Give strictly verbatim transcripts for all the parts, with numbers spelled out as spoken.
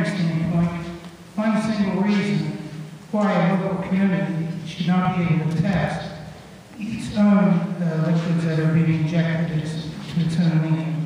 engineering standpoint, one single reason why a local community should not be able to test its own uh, liquids that are being injected to its own medium.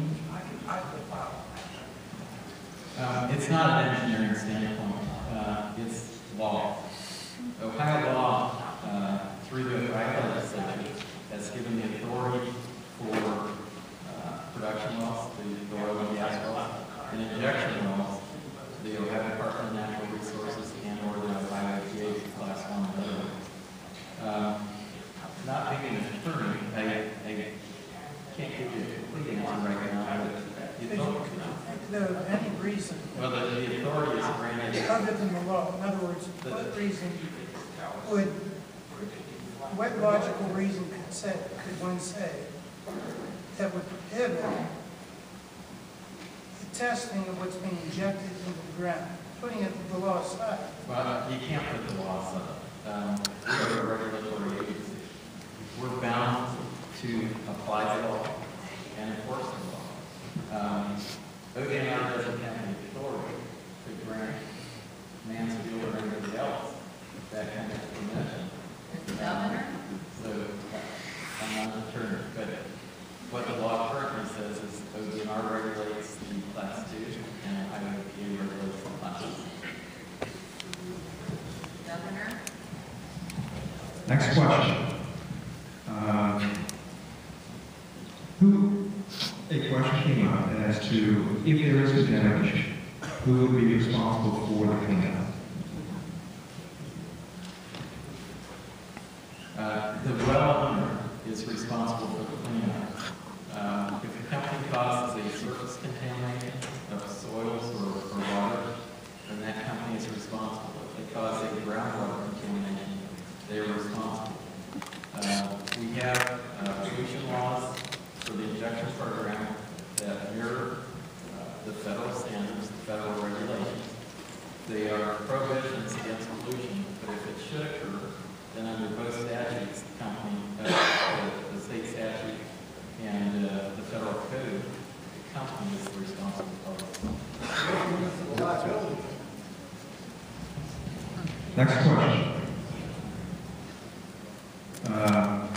Uh, it's not an engineering standpoint, uh, it's law. Ohio law, uh, through the Ohio legislature, has given the authority for uh, production wells, the, the oil and gas wells, and injection wells, the Ohio Department of Natural Resources and or the Ohio E P A Class one and other. Um, not being an attorney, I, I can't give you a complete answer right now, but you don't. No, any reason. Well, the, the authority is granted. Other than the law. In other words, what reason would, what logical reason could say, could one say that would prohibit the testing of what's being injected into the ground, putting it the law aside? Well, you can't put the law aside. Um, we're a regulatory agency. We're bound to apply the law and enforce the law. Um, O D N R doesn't have the authority to grant Mansfield or anybody else that kind of permission. Um, so I'm not an attorney, but what the law currently says is O D N R regulates the class two and Ohio E P A regulates the class one. Governor? Next question. Um, who, a question came up as to if there is contamination, who would be responsible for the cleanup? Uh, the well owner is responsible for the cleanup. Uh, if a company causes a surface contamination of soils or, or water, then that company is responsible. If they cause a groundwater contamination, they are responsible. Uh, we have uh, pollution laws for the injection program that mirror uh, the federal standards, the federal regulations. They are prohibitions against pollution, but if it should occur, then under both statutes, the company, uh, the, the state statute and uh, the federal code, the company is the responsible party. Next question. Uh,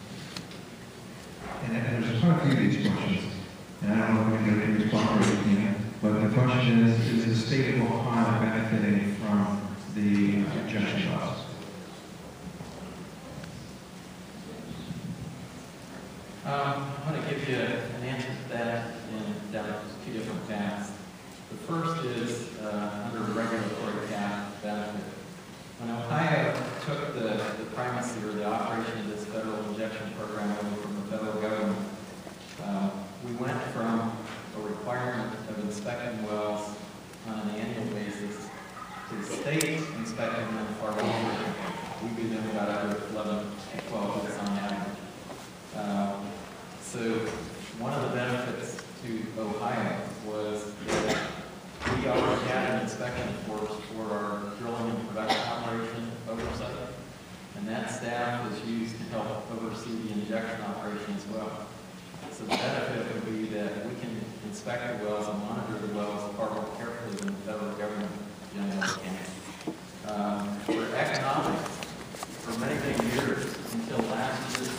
and, and there's quite a few of these questions, and I don't know if we can respond to everything, but the question is, is the state of Ohio benefiting from the injection wells? Um, I'm going to give you an answer to that in down two different paths. The first is uh, under regulatory path benefit. When Ohio took the, the primacy or the operation of this federal injection program over from the federal government, uh, we went from a requirement of inspecting wells on an annual basis to the state inspecting them far longer. We do them about every eleven to twelve months on average. Uh, so one of the benefits to Ohio was that we already had an inspection force for our drilling and production operation oversight, and that staff is used to help oversee the injection operation as well. So the benefit would be that we can inspect the wells and monitor the wells far more carefully than the federal government generally can. Um, for economics, for many, many years, until last year,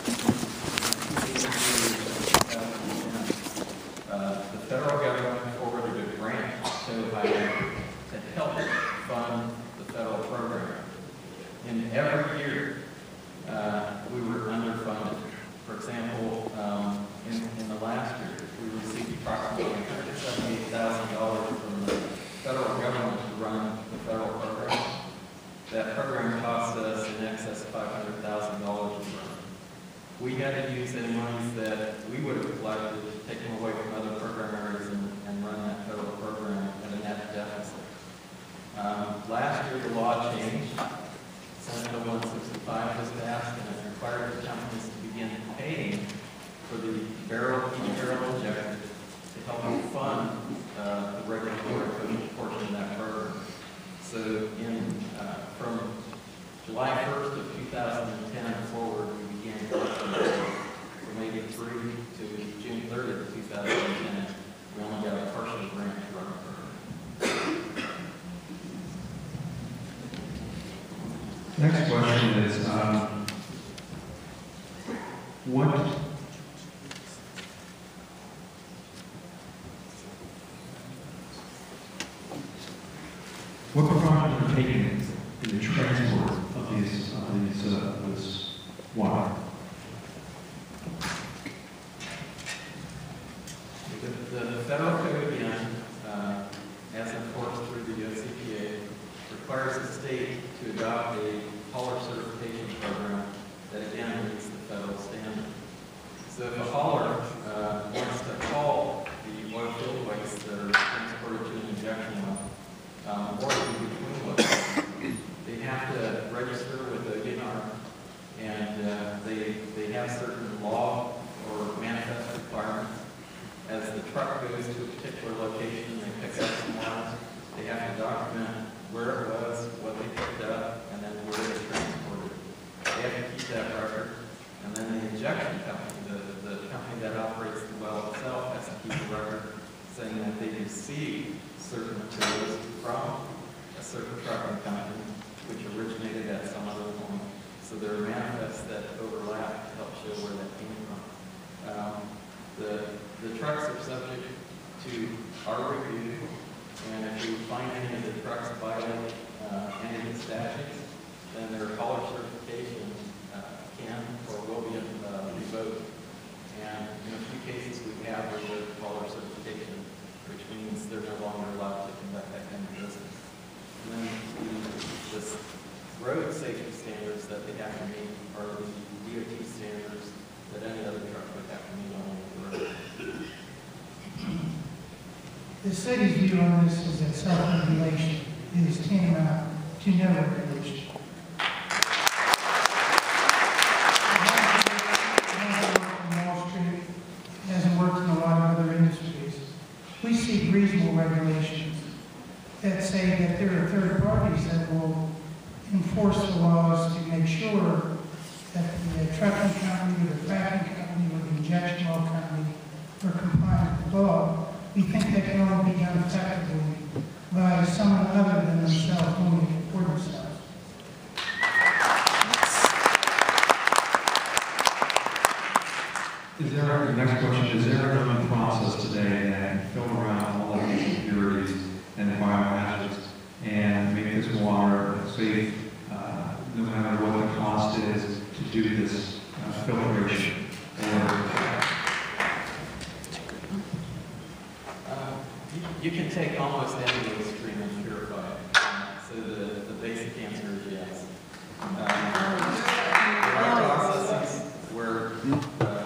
uh, the federal government forwarded a grant to Ohio to help fund the federal program. In every year, uh, we were underfunded. For example, um, in, in the last year, we received approximately one hundred seventy-eight thousand dollars from the federal government to run the federal program. That program cost us in excess of five hundred thousand dollars to run. We had to use any monies that we would have collected, take them away from other program areas and, and run that federal program at a net deficit. Um, last year, the law changed. Senate Bill one sixty-five was passed, and it required the companies to begin paying for the barrel, each barrel injected to help them fund uh, the regulatory portion of that program. So in, uh, from July first of two thousand ten forward, we began collecting from eighty-three to June thirtieth, two thousand Next question is, um, what what precautions are taken in the transport of these of these uh, this water? The, the federal code again, uh, as enforced through the U S E P A, requires the state to adopt a hauler certification program that again meets the federal standard. So if a hauler uh, wants to haul the oil field waste that are transported to an injection well, um, or in between wells, they have to register with O D N R, and uh, they, they have certain law or manifest requirements. As the truck goes to a particular location, they pick up some oil, they have to document where it was, what they picked up, and then where they transported. They have to keep that record. And then the injection company, the, the company that operates the well itself, has to keep a record saying that they received certain materials from a certain trucking company, which originated at some other point. So there are manifests that overlap to help show where that came from. Um, the, the trucks are subject to our review, and if we find any of the trucks violate uh, any of the statutes, then their hauler certification uh, can or will be uh, revoked. And in a few cases, we have revoked hauler certification, which means they're no longer allowed to conduct that kind of business. And then the, the road safety standards that they have to meet are the D O T standards that any other truck would have to meet on the road. The city's view on this is that self-regulation is tantamount to no regulation. It hasn't worked on Wall Street, it hasn't worked in a lot of other industries. We see reasonable regulations that say that there are third parties that will enforce the laws to make sure that the trucking company or the fracking company or the injection well company are compliant with the law. We think that can only be done effectively by someone other than themselves doing it for themselves. Is there, the next question, is there a known process today that can film around all of these impurities and biohazards and make this water safe, uh, no matter what the cost is to do this uh, filtration? Or, You can take almost any waste stream and purify it. So the, the basic answer is yes. Um, there are processes where uh,